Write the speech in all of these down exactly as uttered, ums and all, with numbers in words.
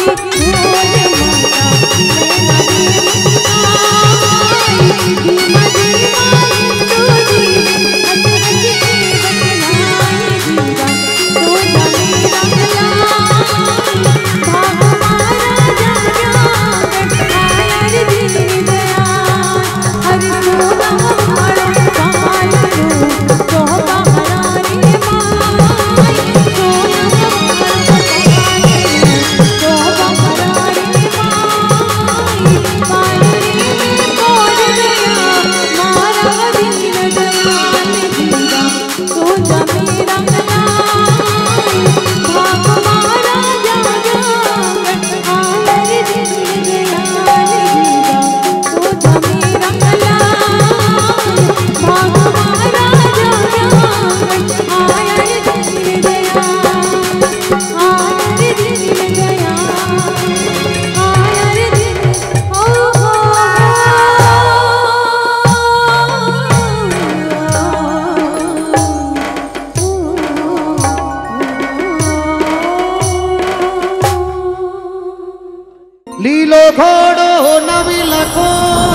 लीलो घोड़ो नवी लखो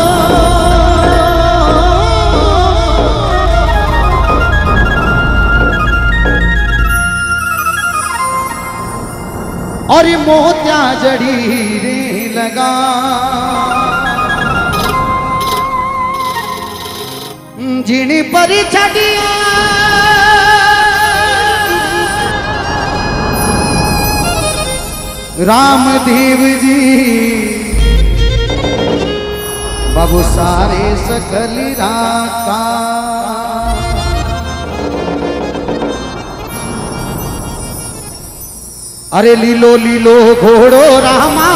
और मोत्या जड़ी रे लगा जिनी परी छड़िया रामदेव जी बाबू सारे सकल राका अरे लीलो लीलो घोड़ो रामा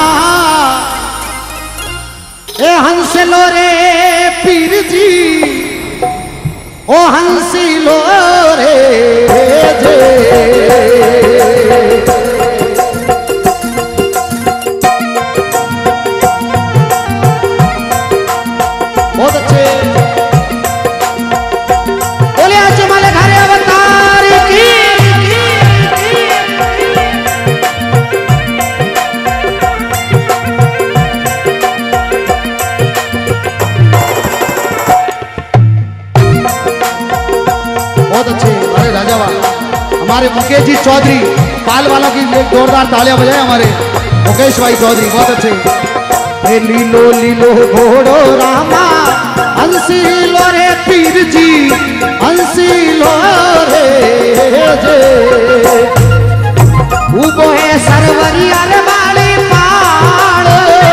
ए हंस लो रे पीर जी ओ हंसी लो रे जे बहुत अच्छे बोले आज माले घरे अवतार की बहुत अच्छे। अरे राजावा हमारे मुकेश जी चौधरी पाल वाला की एक जोरदार तालियां बजाए हमारे मुकेश भाई चौधरी, बहुत अच्छे। ए लीलो लीलो घोड़ो रामा हंसी लो रे पीर जी हंसी लो रे जे उबो है सरवरिया रे बाली पाड़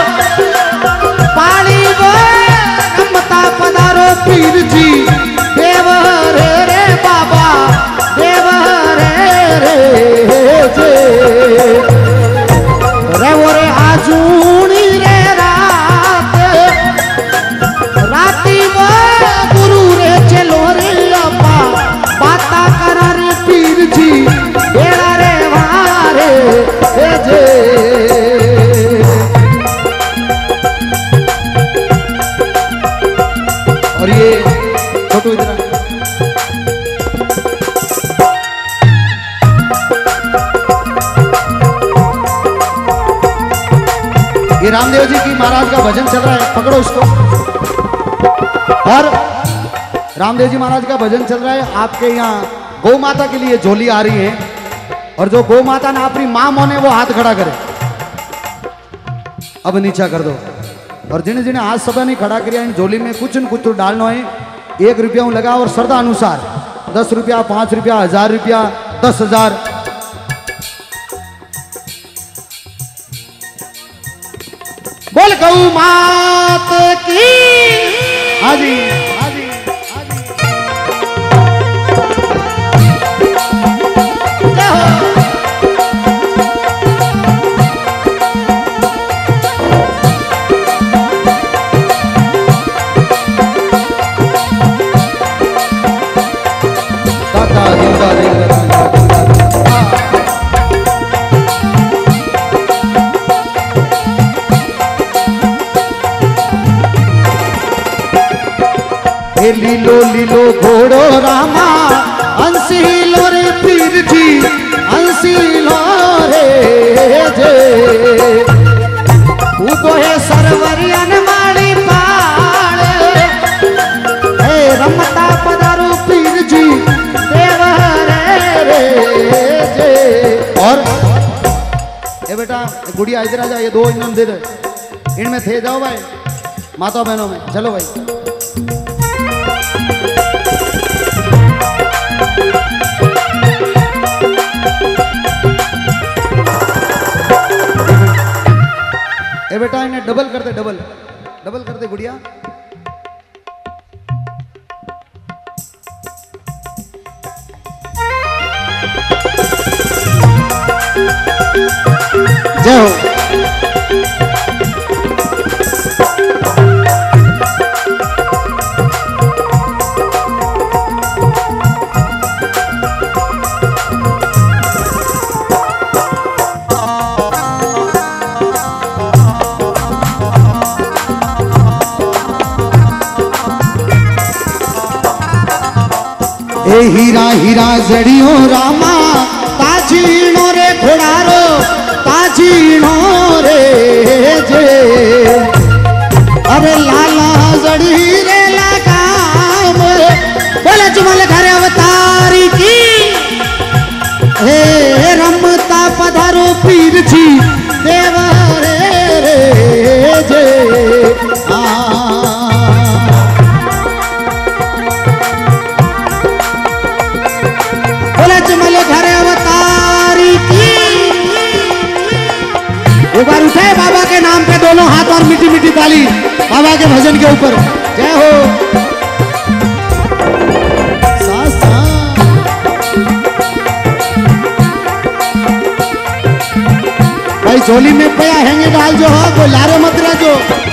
पाली वो रमता पधारो पीर जी देव रे रे बाबा देव रे रे जे रे वो रे आजूनी रे राती वो गुरु रे चलो रे अपा बाता करा रे पीर जी बेड़ा रे वारे ए जे और ये छोटू इधर ये रामदेव जी की महाराज का भजन चल रहा है, पकड़ो इसको। और रामदेव जी महाराज का भजन चल रहा है। आपके यहाँ गौ माता के लिए झोली आ रही है और जो गौ माता ने अपनी मां मोने वो हाथ खड़ा करे, अब नीचा कर दो। और जिन्हें जिन्हें हाथ सदा नहीं खड़ा करिया इन झोली में कुछ न कुछ तो डालना है। एक रुपया लगा और श्रद्धा अनुसार दस रुपया पांच रुपया हजार रुपया दस हजार बोल गौ मात की हाजी हाजी लीलो लीलो घोड़ो रामा हंसी लो रे पीर जी हंसी लो रे जे गुड़िया इधर आ जा, ये दो इन्होंने दे दे, इनमें थे जाओ भाई माता बहनों में, चलो भाई। ए बेटा इन्हें डबल कर दे, डबल डबल कर दे गुड़िया। जय हो। ए हीरा हीरा जड़ियो रामा ताजीनो रे घोड़ारो ताजीनो रे जे, अरे लाला जड़ी रे लगाम बोले जुमल घर अवतारी की, हे रमता पधारो पीर जी देवरे रे जे आ। एक बार उठे बाबा के नाम पे दोनों हाथ और मीठी मीठी ताली बाबा के भजन के ऊपर। जय हो। भाई झोली में पया हैंगे डाल जो हो, कोई लारे मत जो।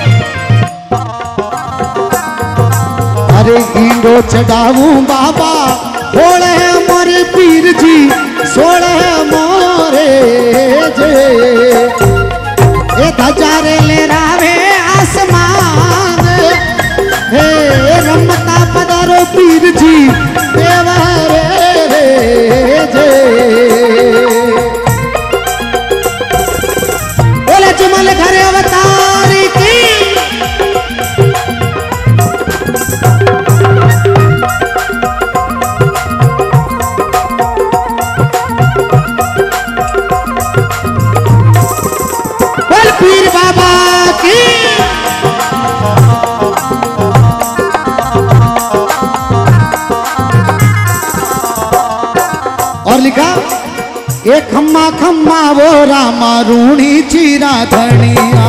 अरे ईंडो चढ़ाऊं बाबा थोड़े मोरे पीर जी सोड़े मोरे जे, ए धजारे ले रावे आसमान, हे रमता पधारो पीर जी देवरे रे जे, बोले जुमल घर अवतारी की। पीर बाबा की। और लिखा एक खम्मा खम्मा वो रामा रूणी चीरा धनिया,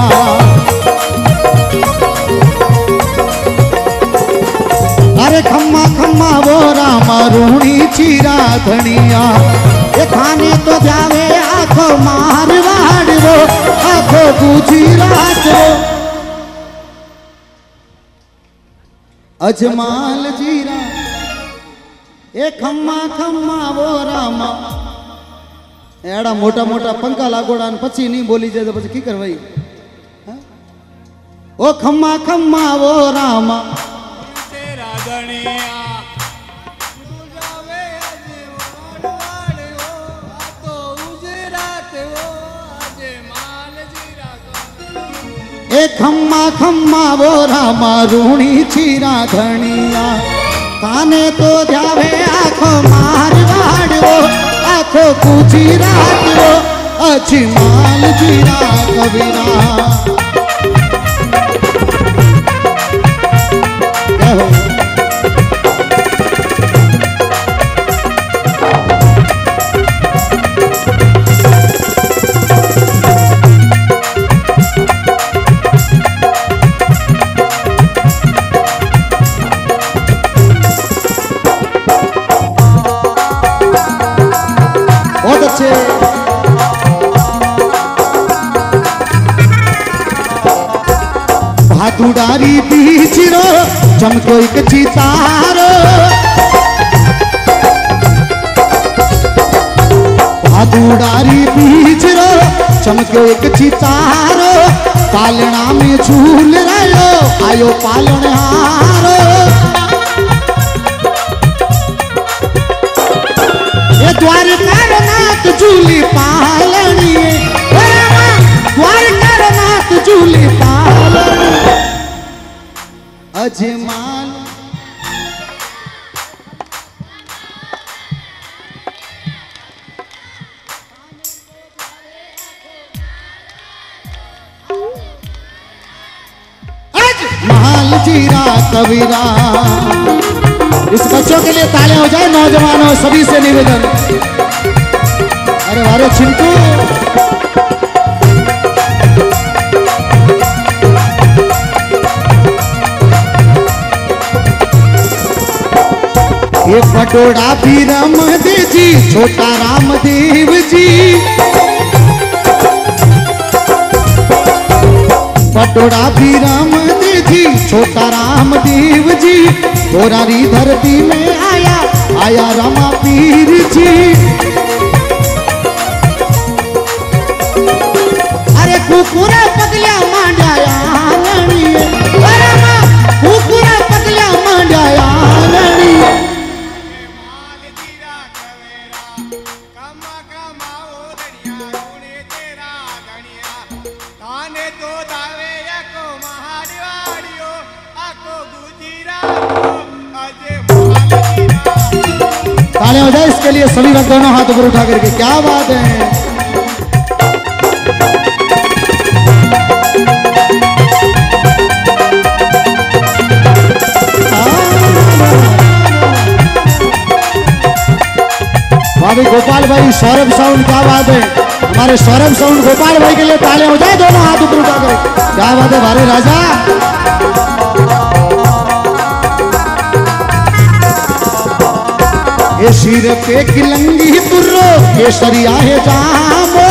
अरे खम्मा खम्मा वो रामा रूणी चीरा धनिया, ये खाने तो जावे आखो मारवाड़ वो आखो गुजरात वो, अजमाल जीरा ए खम्मा खम्मा वो रामा। एड़ा मोटा मोटा पंखा लागोड़ा पछी नहीं बोली जाए तो पछी की करवाई। ओ खम्मा खम्मा वो रामा तेरा गणिया, ए खम्मा खम्मा वो रामा रूणी चीरा धनिया, काने तो जावे आखो मारवाड़ वो आखो गुजरात वो, अजमाल जीरा कबीरा। बहुत अच्छे। भादुडारी बीच रो चमको एक चितारो, भादुडारी बीच रो चमको एक चितारो, पालना में झूल रहो आयो पालनहारो, ये द्वारका नाथ झूली पालनी, द्वारका नाथ झूली पालनी, अजमाल जीरा कबीरा। इस बच्चों के लिए तालियां हो जाए, नौजवानों सभी से निवेदन। अरे वारे चिंटू, ये पटोड़ा भी रामदेव जी, छोटा रामदेव जी। पटोड़ा भी रामदेव जी, छोटा रामदेव जी। गोरारी धरती में आया आया रामा पीर जी। अरे कुकुरा पगलिया मांडाया नणिए, रामा कुकुरा पगलिया मांडाया नणिए। तालियां हो जाए इसके लिए सभी लोग, दोनों हाथ ऊपर उठा करके। क्या बात है। भाभी गोपाल भाई, सौरभ साउंड, क्या बात है। हमारे सौरभ साउंड गोपाल भाई के लिए तालियां हो जाए, दोनों हाथ ऊपर उठा करके। क्या बात है भारे राजा। ये सिर पे किलंगी तुर्रो, केसरिया है जामो।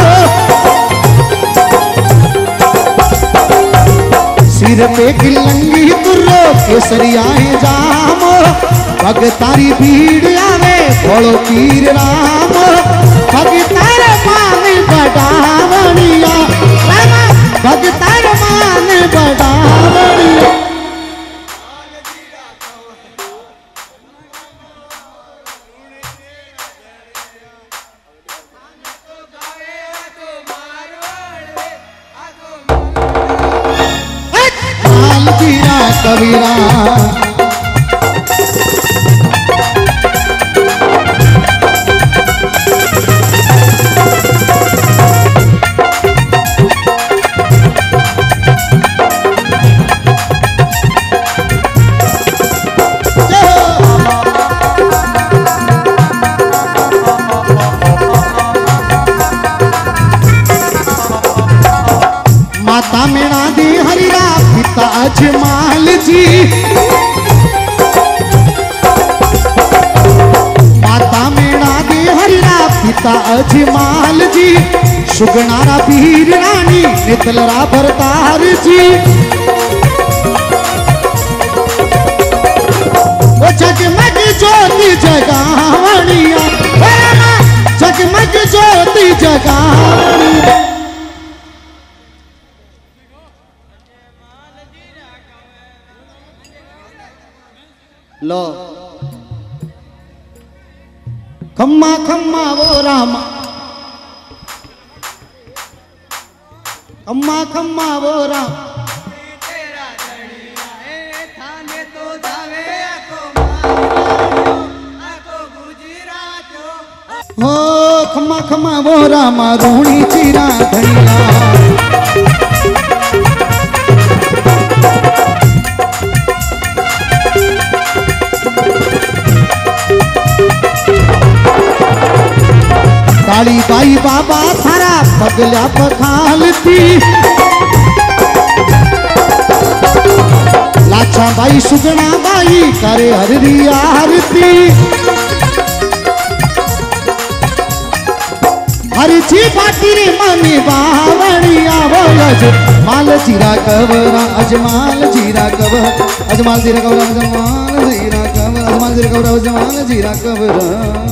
सिर पे किलंगी तुर्रो, केसरिया है जामो। भगतारी भीड़ आवे, बोलो पीर राम। भगतार मान बड़ावनिया, भगतार मान बड़ावनिया। जीरा कबीरा। माता मेरा दी हरिरा, पिता अजमाल जी। माता मेरा दी हरिरा, पिता अजमाल जी। सुगनारा पीर रानी, नितलरा भरतार जी। वो जगमग ज्योति जगावनिया, जगमग ज्योति जगावनिया। लो खम्मा खम्मा वो रामा, खम्मा खम्मा वो राम। हो खम्मा खम्मा वो रामा, रूणी चीरा धनिया। काली बाई बाबा थारा पगला पखालती। लाछा बाई सुगना बाई करे हरी आरती। हरची बाटी रे मनी बावड़िया बोलज। माल जीरा कवरा अजमाल जीरा कवर, अजमाल जीरा कवरा अजमाल जीरा कवर, अजमाल जीरा कवरा अजमाल जीरा कवरा।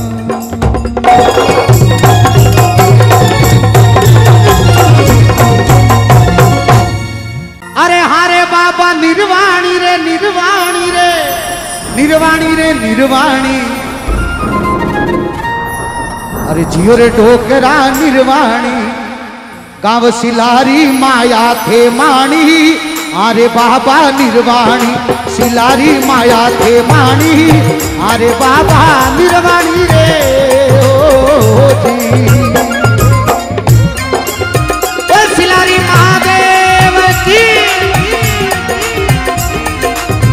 अरे हारे बाबा निर्वाणी रे, निर्वाणी रे, निर्वाणी रे, निर्वाणी। अरे जियो रे ढोकरा निर्वाणी। गाँव सिलारी माया थे माणी। अरे बाबा निर्वाणी, सिलारी माया थे माणी। अरे बाबा निर्वाणी रे ओ जी। सिलारी महादेव की।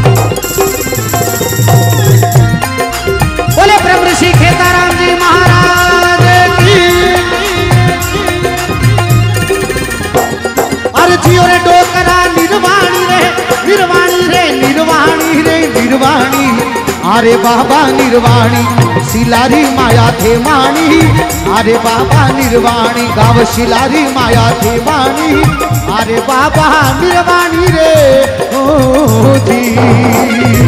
पियो रे डोकरा निर्वाणी रे निर्वाणी रे निर्वाणी रे निर्वाणी अरे बाबा निर्वाणी शिलारी माया थे माणी अरे बाबा निर्वाणी गाव शिलारी माया थे माणी अरे बाबा निर्वाणी रे ओ जी।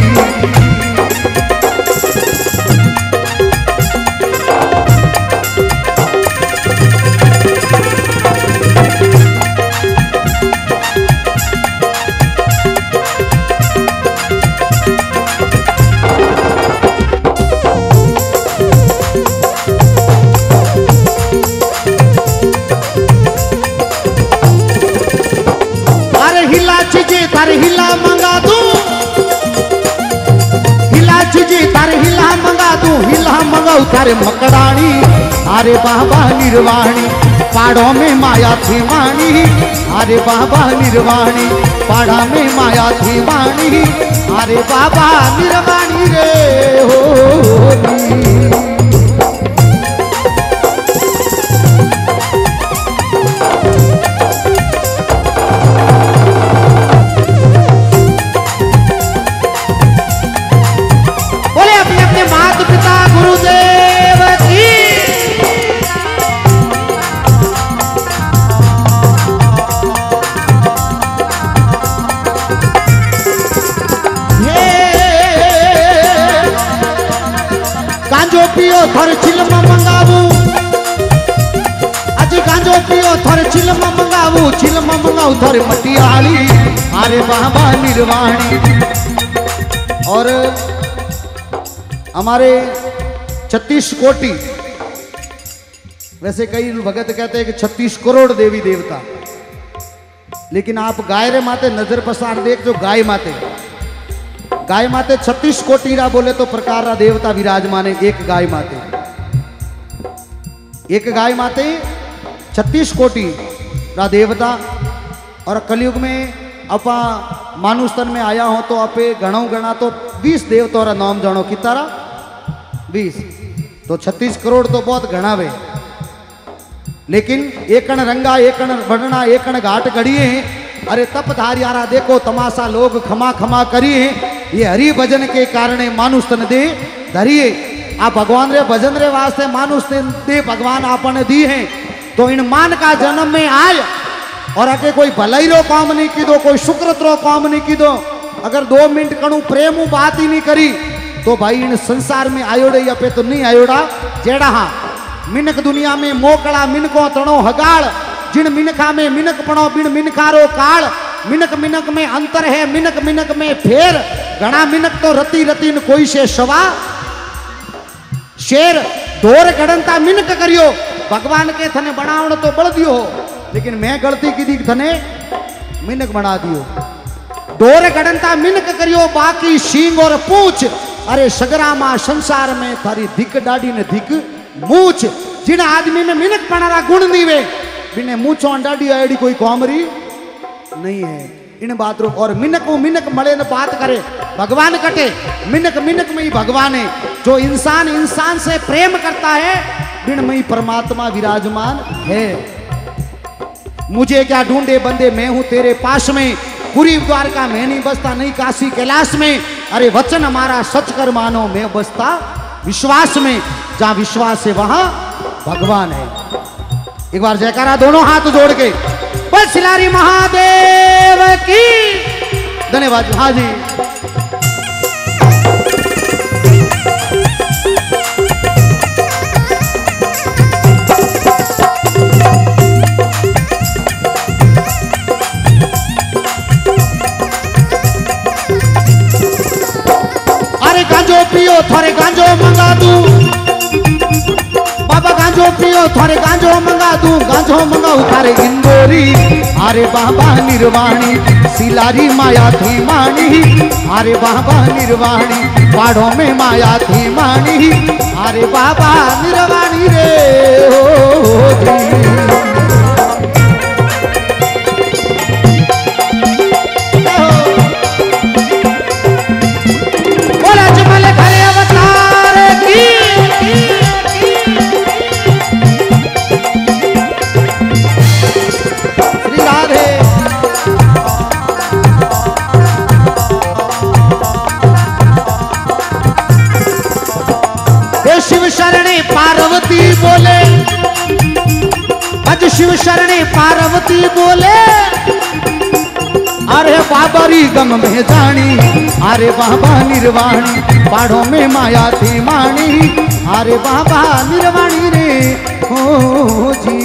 तारे हिला मंगा दू हिला चीजे तारे हिला मंगा दू हिला मंगाऊ तारे मकड़ानी अरे बाबा निर्वाणी पाड़ों में माया थी वाणी अरे बाबा निर्वाणी पाड़ा में माया थी वाणी अरे बाबा निर्वाणी रे हो। पियो थर चिलम मंगावू अजी गांजो पियो थर चिलम मंगावू चिलम मंगाऊ थर मटियाली अरे बाबा निर्वाणी। और हमारे छत्तीस कोटि वैसे कई भगत कहते हैं कि छत्तीस करोड़ देवी देवता, लेकिन आप गाय रे माते नजर पसार देख जो गाय माते गाय माते छत्तीस कोटि रा बोले तो प्रकार रा देवता विराजमान है। एक गाय माते एक गाय माते छत्तीस कोटि रा देवता। और कलयुग में अपा मानुष तन में आया हो तो अपे गणों गणा तो बीस देवता रा नाम जानो कितारा बीस, तो छत्तीस करोड़ तो बहुत घना वे, लेकिन एकण रंगा एकण वर्णना एकण घाट गढ़िए अरे तप धारियारा देखो तमाशा लोग खमा खमा करिए ये हरि भजन के कारण मानुष तन दे धरिए आ भगवान रे भजन रे वास्ते मानुष दे भगवान आपने दी है। तो इन मान का जन्म में आय और अगे कोई भलाई रो काम नहीं की दो कोई शुक्रत रो काम नहीं की दो, अगर दो मिनट कणु प्रेम बात ही नहीं करी तो भाई इन संसार में आयोड़े या पे तो नहीं आयोड़ा जेड़ा हाँ मिनक दुनिया में मोकड़ा मिनको तणो हगाड़ जिन मिनखा में मिनक पणो बिन मिनखारो काल मिनक मिनक में अंतर है मिनक मिनक में फेर घना मिनक तो रति रतिन कोई से सवा शेर दौर गणनता मिनक करियो भगवान के थने बनावण तो बड़ दियो हो, लेकिन मैं गलती की दी थने मिनक बना दियो। दौर गणनता मिनक करियो बाकी सींग और पूछ अरे सगरामा संसार में थारी धिक डाडी ने धिक मूछ। जिन आदमी में मिनक बनारा गुण दीवे बिने मूछो डाडी आईडी कोई कॉमरी नहीं है इन बात रो। और मिनक वो मिनक मले न बात करे भगवान कटे मिनक मिनक में ही भगवान है। जो इंसान इंसान से प्रेम करता है बिन में ही परमात्मा विराजमान है। मुझे क्या ढूंढे बंदे मैं हूं तेरे पास में पूरी द्वारका में नहीं बसता नहीं काशी कैलाश में अरे वचन हमारा सच कर मानो मैं बसता विश्वास में जहां विश्वास है वहां भगवान है। एक बार जयकारा दोनों हाथ जोड़ के बस शिलारी महादेव की धन्यवाद। हाँ जी अरे गांजो पियो थोड़े गांजो मंगा दूं बाबा गांजो पियो थोड़े गांजो मंगा दूं गांजो मंगाऊ थारे इंदोरी अरे बाबा निर्वाणी शिलारी माया थी मानी अरे बाबा निर्वाणी पाड़ों में माया थी मानी अरे बाबा निर्वाणी रे हो बोला जमल घरे अवतार की श्री राधे पार्वती बोले, अज शिव शरणे पार्वती बोले, अरे बाबरी गम में जानी, अरे बाबा निर्वाणी, पहाड़ों में माया थी मानी, अरे बाबा निर्वाणी रे हो जी।